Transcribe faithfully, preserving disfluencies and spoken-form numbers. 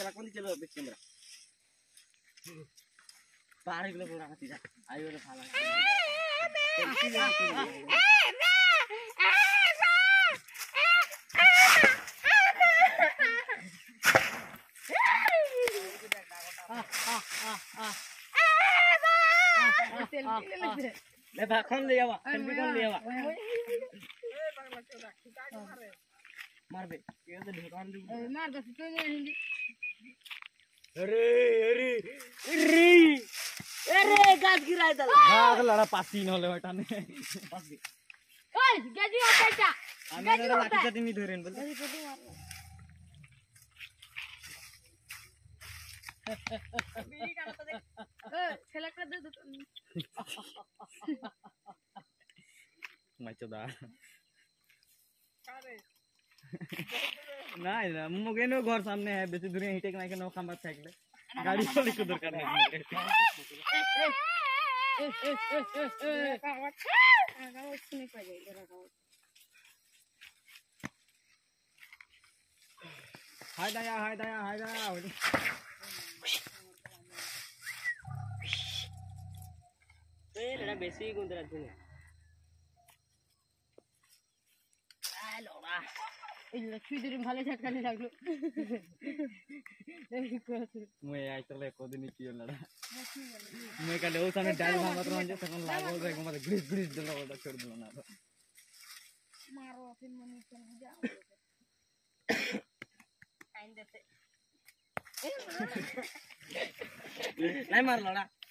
चला कौन चलो बैक कैमरा बाहर किलो पूरा खाती जा आयो रे फाला ले भाखन ले आवा सेल्फी कौन ले आवा मार बे ये तो ढेकान दे मार बस तो नहीं अरे अरे अरे अरे गाज गिराय दला भाग लड़ा पासी न होले हटाने पास दे ओए गाजी हटाटा गाजी लाठी से मी धरेन बोल गाजी फोटो मार बीड़ी का तो देख ए खेला कर दे मैं चोदा अरे नहीं ना मुगे नो घर सामने है बेसी दूर ही टेक ना के नो खंबा साइकिल गाड़ी वाली को दरकार नहीं ए ए ए ए कावत कावत सुने पड़ जाए जरा कावत हाय दया हाय दया हाय दया ए लड़ा बेसी गुंदरा तूने आ लोड़ा इल्ला छुदरी भाले झटकाने लागलो मैं आई तले कोदिनी कियो लड़ा मैं काले ओ सामने डाल भांगत रहन तखन लागो रे मत ग्रिस ग्रिस दला ओदा छोड़ दला ना मारो फिर मनी चल जाओ आइन देते नहीं मार लड़ा